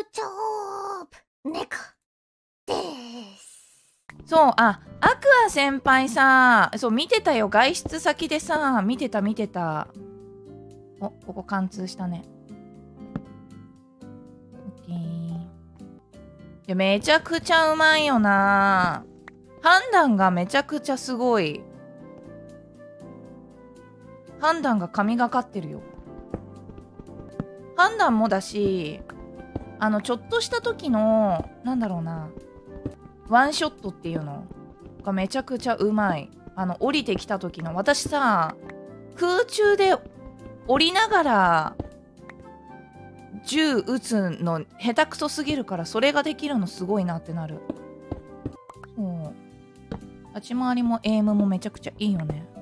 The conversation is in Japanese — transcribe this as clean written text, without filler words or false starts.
ジョブネコです。 そう、アクア先輩さ、そう、見てたよ。外出先でさ、見てた。お、ここ貫通したね。オッケー。いや、めちゃくちゃうまいよな。判断がめちゃくちゃすごい。判断が神がかってるよ。判断もだし、ちょっとした時の、なんだろうな、ワンショットっていうのがめちゃくちゃうまい。降りてきた時の、私さ、空中で降りながら銃撃つの下手くそすぎるから、それができるのすごいなってなる。そう。立ち回りもエイムもめちゃくちゃいいよね。